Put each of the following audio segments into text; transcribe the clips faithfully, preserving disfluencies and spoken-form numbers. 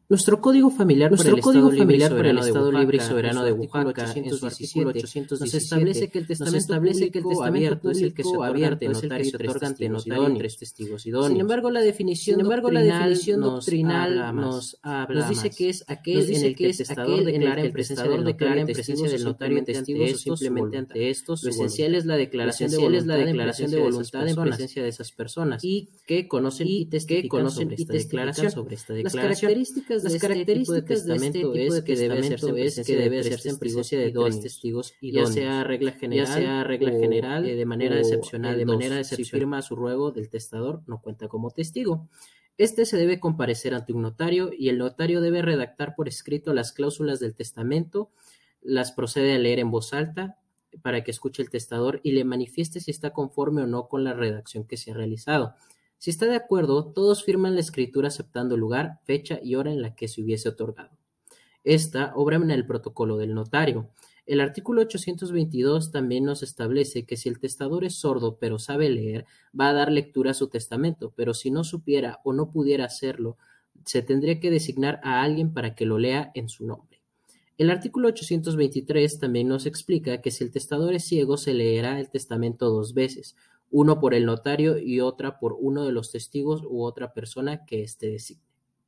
Nuestro Código Familiar Nuestro para el Código Estado Familiar Libre para el y Estado Soberano Libre y de Soberano de Oaxaca, Oaxaca, en su artículo ochocientos nos diecisiete, establece que el nos testamento establece que el público testamento abierto es el que se público otorga ante abierto es el que notario y se tres otorga ante testigos notario y idóneos. tres testigos Sin idóneos. embargo, la definición Sin embargo, la doctrinal definición nos doctrinal habla más. nos habla Nos dice más. que es Nos aquel en dice el que que el es testador aquel en el declara que en el presencia testador del notario declara y en testigos presencia o del notario y simplemente ante testigos o estos su simplemente voluntad. ante estos Lo su esencial es voluntad. la Lo declaración de esencial es la voluntad en declaración de presencia de esas voluntad en personas presencia de esas personas y que conocen y y que testifican conocen sobre y esta testifican declaración. sobre esta Las declaración. características de Las este tipo de características de este testamento tipo es de que debe hacerse testamento en es que presencia de debe tres hacerse en testigos presencia de tres idóneos, testigos ya idóneos, sea regla ya general sea regla o general eh, de manera o excepcional eh, de manera dos. Si excepcional. firma su ruego del testador, no cuenta como testigo. Este se debe comparecer ante un notario y el notario debe redactar por escrito las cláusulas del testamento, las procede a leer en voz alta para que escuche el testador y le manifieste si está conforme o no con la redacción que se ha realizado. Si está de acuerdo, todos firman la escritura aceptando el lugar, fecha y hora en la que se hubiese otorgado. Esta obra en el protocolo del notario. El artículo ochocientos veintidós también nos establece que si el testador es sordo pero sabe leer, va a dar lectura a su testamento, pero si no supiera o no pudiera hacerlo, se tendría que designar a alguien para que lo lea en su nombre. El artículo ochocientos veintitrés también nos explica que si el testador es ciego, se leerá el testamento dos veces, uno por el notario y otra por uno de los testigos u otra persona que éste designe.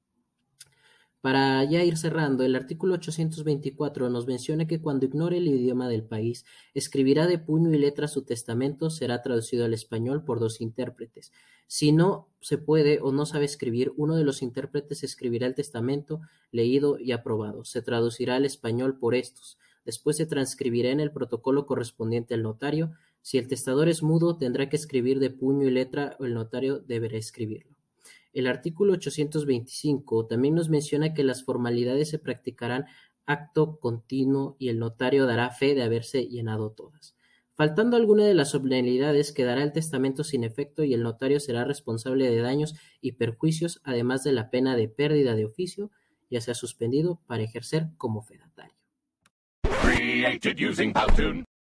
Para ya ir cerrando, el artículo ochocientos veinticuatro nos menciona que cuando ignore el idioma del país, escribirá de puño y letra su testamento, será traducido al español por dos intérpretes. Si no se puede o no sabe escribir, uno de los intérpretes escribirá el testamento leído y aprobado. Se traducirá al español por estos. Después se transcribirá en el protocolo correspondiente al notario. Si el testador es mudo, tendrá que escribir de puño y letra o el notario deberá escribirlo. El artículo ochocientos veinticinco también nos menciona que las formalidades se practicarán acto continuo y el notario dará fe de haberse llenado todas. Faltando alguna de las solemnidades, quedará el testamento sin efecto y el notario será responsable de daños y perjuicios, además de la pena de pérdida de oficio, ya sea suspendido para ejercer como fedatario.